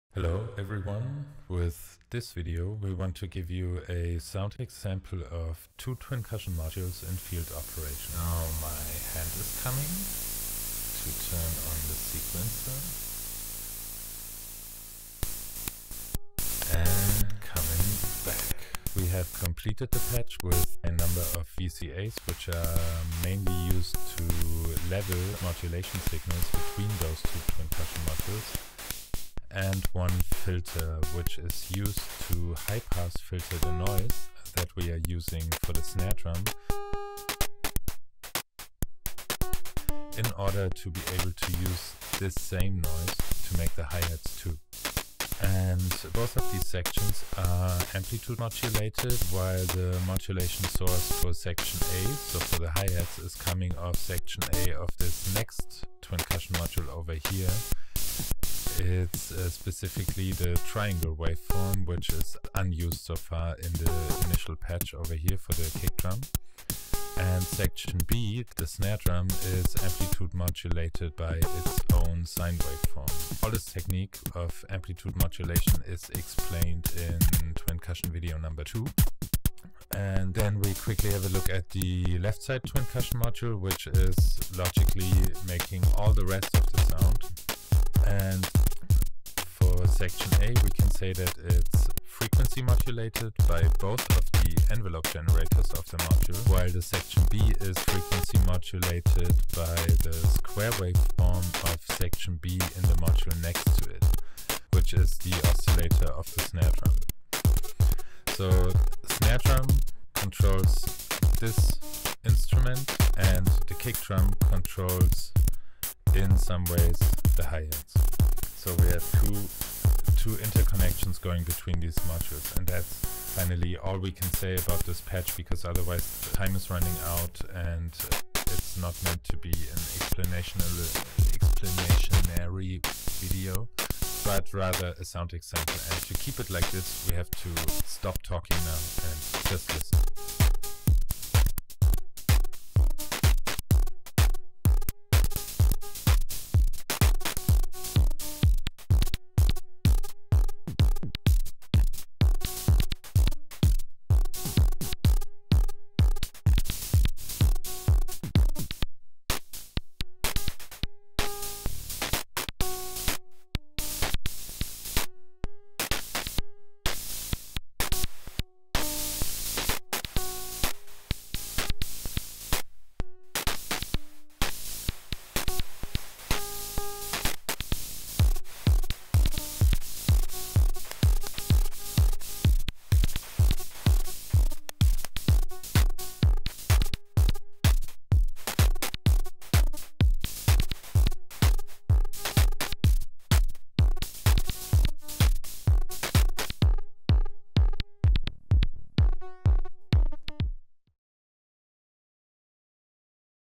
Hello everyone, with this video we want to give you a sound example of two Twincussion modules in field operation. Now my hand is coming to turn on the sequencer and coming back. We have completed the patch with a number of VCAs which are mainly used to level modulation signals between those two Twincussion modules, and one filter which is used to high-pass filter the noise that we are using for the snare drum in order to be able to use this same noise to make the hi-hats too. And both of these sections are amplitude modulated, while the modulation source for section A, so for the hi-hats, is coming off section A of this next Twincussion module over here. It's specifically the triangle waveform, which is unused so far in the initial patch over here for the kick drum. And section B, the snare drum, is amplitude modulated by its own sine waveform. All this technique of amplitude modulation is explained in Twincussion video number 2. And then we quickly have a look at the left side Twincussion module, which is logically making all the rest of the sound. And for section A, we can say that it's frequency modulated by both of the envelope generators of the module, while the section B is frequency modulated by the square waveform of section B in the module next to it, which is the oscillator of the snare drum. So snare drum controls this instrument, and the kick drum controls in some ways the hi-hats. So we have two interconnections going between these modules, and that's finally all we can say about this patch, because otherwise time is running out and it's not meant to be an explanationary video, but rather a sound example. And to keep it like this, we have to stop talking now and just listen.